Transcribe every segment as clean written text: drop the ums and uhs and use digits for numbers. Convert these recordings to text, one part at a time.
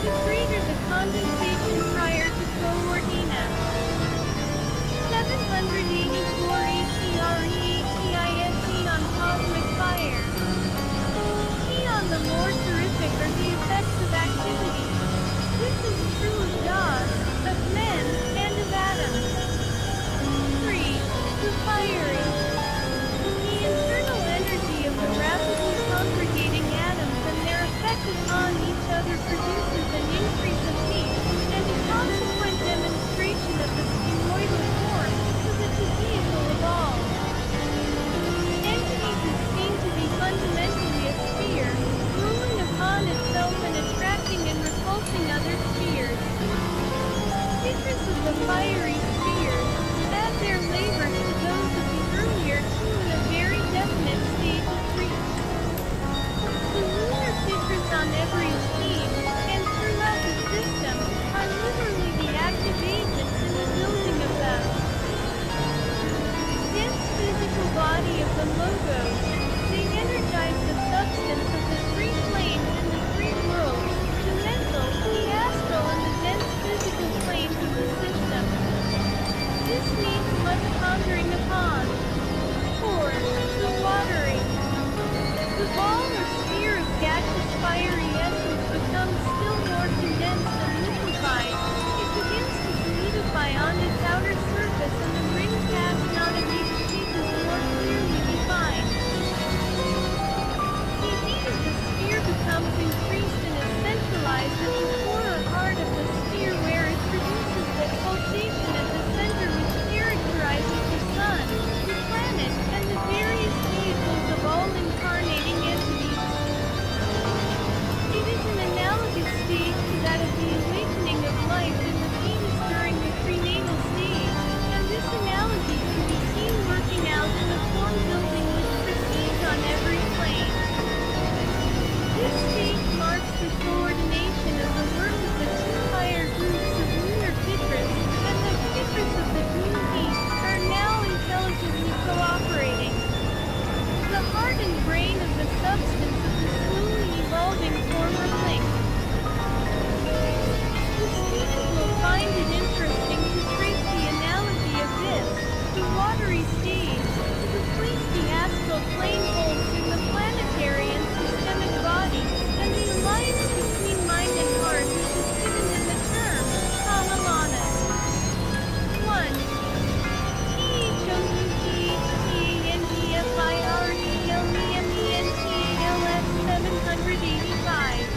the greater the condensation prior to coordinate. 784 ATREATISE on cosmic fire. On the more terrific are the effects of activity. This is true of gods, of men, and of atoms. 3. The fiery. The internal energy of the rapidly congregating atoms and their effect upon each other produces an increase of heat, and a consequent demonstration of the spheroidal form, so that the vehicle evolves. Entities is seen to be fundamentally a sphere, rolling upon itself and attracting and repulsing other spheres. Secrets of the fiery spheres add their labors to those of the earlier two in a very definite stage of reach. The lunar secrets on every team, and throughout the system, are literally the active agents in the building of them. Dense physical body of the logos, they energize the substance of the three planes and the three worlds, the mental, the astral and the dense physical planes of the system. This needs much pondering upon. 4. The watery. The ball or sphere of gaseous fiery essence becomes still more condensed and liquefied. It begins to solidify on its outer surface and the ring cast on it each sheet is more clearly defined. The heat of the sphere becomes increased and is centralized at the core or heart of the sphere where it produces that pulsation at the center which characterizes the sun, the planet, and the various vehicles of all incarnating entities. It is an analogous stage to that of the awakening of life in the fetus during the prenatal stage, and this analogy can be seen working out in the form building which proceeds on every plane. This stage marks the coordination of the work of the two higher groups of lunar Pitras, and the Pitras of the Dune East are now intelligently cooperating. The heart and brain of the substance of the slowly evolving former link. The student will find it interesting to trace the analogy of this, the watery stage, to the place the astral plane holds in the planetary and systemic body, and the alliance between mind and heart which is given in the term, Kalamanas. 1. THOUGHTFIRELMENTALS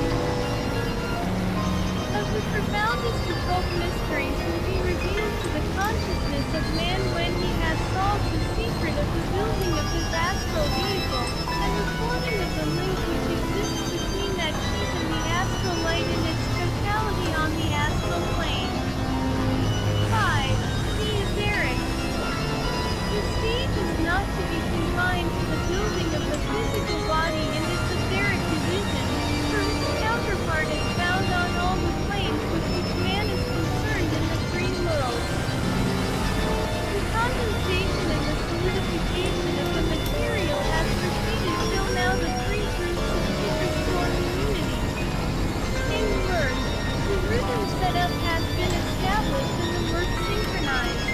785. Of the profoundest occult mysteries will be revealed to the consciousness of man when he has solved the secret of the building of his astral vehicle, and the forming of the link which exists between that heat and the astral light in its totality on the astral plane. 5. The etheric. The stage is not to be confined to the building of the physical body in its etheric division, for its counterpart is found on all the planes with which man is concerned in the three worlds. The condensation and the solidification of the material has proceeded till now the three groups of Pitras form unity. In work, the rhythm set up has been established and the work synchronized.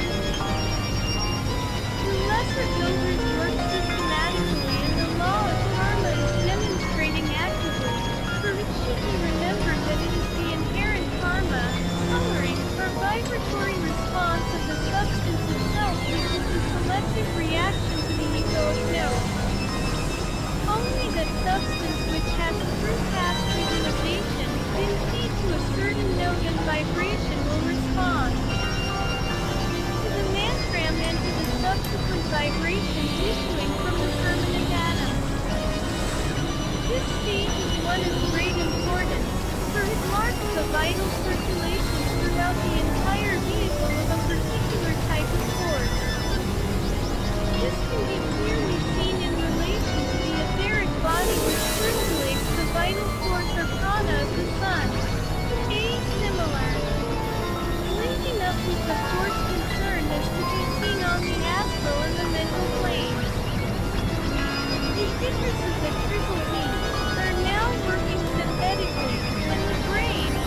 The lesser builders work systematically and the law of karma is demonstrating actively, for it should be remembered that it is the inherent karma, coloring, or vibratory response of the substance itself which is the selective reaction to the egoic note. Only that substance which has through past regeneration been keyed to a certain note and vibration will respond. To the mantram and to the subsequent vibrations issuing from the permanent atoms. This stage is one of great importance, for it marks the vital circulation throughout the entire vehicle of a particular type of force. This can be clearly seen in relation to the etheric body which circulates the vital force or prana of the sun. A. Similar. Linking up with the force concerned is to be seen on the astral and the mental planes. The Pitras of the triple heat are now working synthetically, and the brain,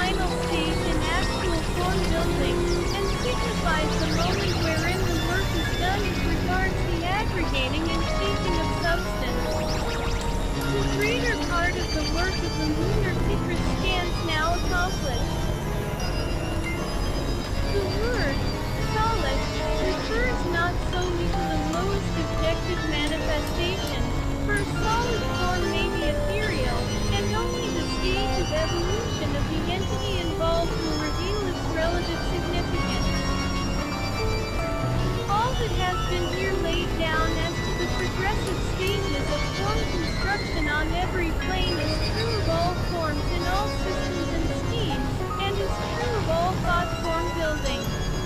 final stage in actual form building, and signifies the moment wherein the work is done as regards the aggregating and shaping of substance. The greater part of the work of the lunar picture scans now accomplished. The word solid refers not solely to the lowest objective manifestation, for a solid form may be ethereal, and only the stage of evolution of the entity involved will reveal its relative significance. All that has been here laid down as to the progressive stages of form construction on every plane is true of all forms in all systems and schemes, and is true of all thought form building.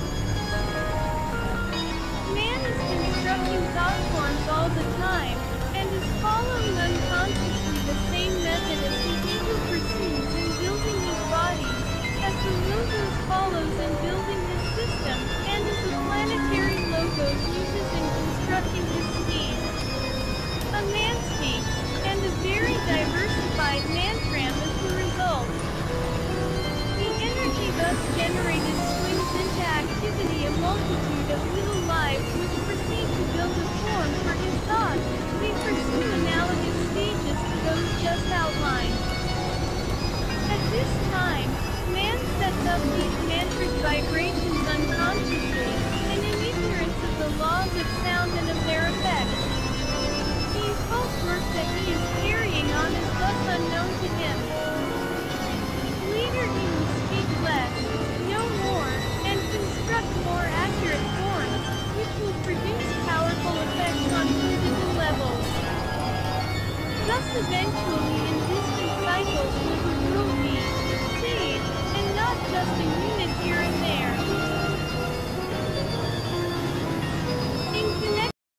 Man is constructing thought forms all the time, and is following unconsciously the same method as the ego pursues in building his body, as the logos follows in building his system, and as the planetary logos uses in constructing his scheme. A manscape, and a very diversified mantram is the result. The energy thus generated swings into activity a multitude of little lives which proceed to build a form for his thought. They pursue analogous stages to those just outlined. At this time, man sets up these mantric vibrations unconsciously, and in ignorance of the laws of sound and of their effects. The occult work that he is carrying on is thus unknown to him. Later he will speak less, know more, and construct more accurate forms, which will produce powerful effects on physical levels. Thus eventually in distant cycles will the world be saved, and not just a